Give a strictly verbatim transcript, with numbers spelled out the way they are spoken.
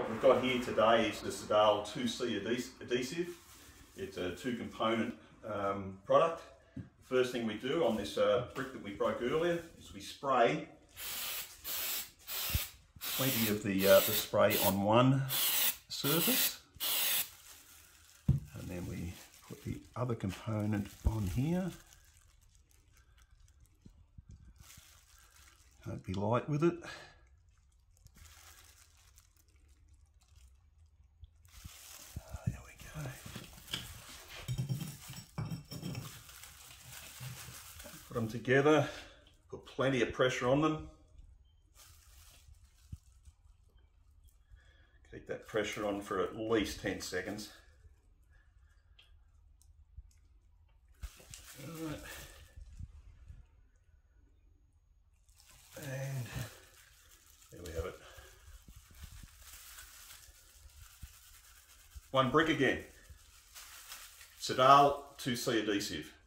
what we've got here today is the Soudal two C adhesive. It's a two component um, product. The first thing we do on this uh, brick that we broke earlier is we spray plenty of the, uh, the spray on one surface, and then we put the other component on here. Don't be light with it. There we go. Put them together, put plenty of pressure on them. Keep that pressure on for at least ten seconds. All right. And there we have it. One brick again. Soudal two C adhesive.